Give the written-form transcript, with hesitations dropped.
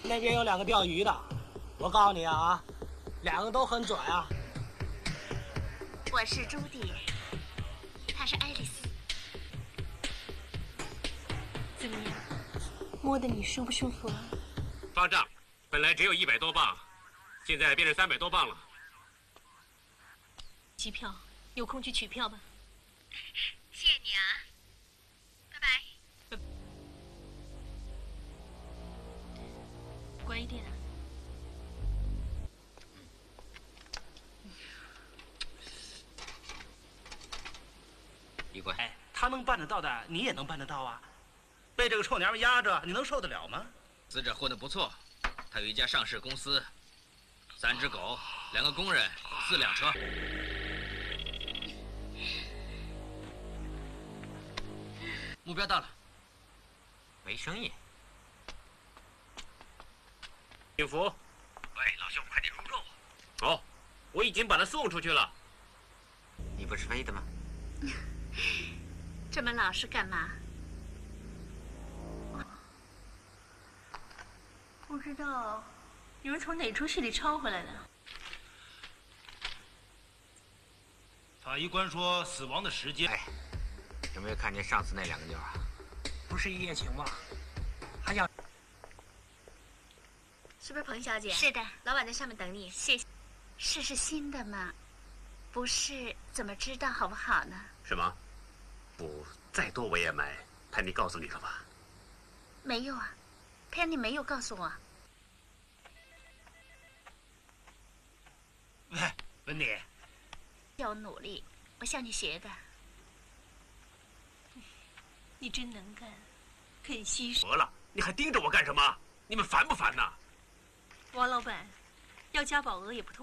那边有2个钓鱼的，我告诉你啊，2个都很准啊。 我是朱迪，她是爱丽丝。 怎么样？摸得你舒不舒服啊？ 方丈，本来只有100多磅，现在变成300多磅了。 机票，有空去取票吧。 谢谢你啊，拜拜。 乖一点啊。 李贵， 哎，他能办得到的，你也能办得到啊！被这个臭娘们压着，你能受得了吗？ 死者混得不错，他有一家上市公司，3只狗，2个工人，4辆车。目标到了， 没生意。 幸福， 喂，老兄，快点入肉。 哦，我已经把他送出去了。 你不是飞的吗？ 这么老实干嘛？ 不知道，你们从哪出戏里抄回来的？ 法医官说死亡的时间。 哎，有没有看见上次那2个妞啊？ 不是一夜情吗？还想是不是彭小姐？ 是的， 老板在上面等你。 谢谢。 是新的吗？不是，怎么知道好不好呢？ 什么？不，再多我也买。潘妮告诉你了吧？ 没有啊，Penny没有告诉我。 喂，温妮， 要努力，我向你学的。 你真能干，肯牺牲。 得了，你还盯着我干什么？你们烦不烦呐？ 王老板，要加保额也不通。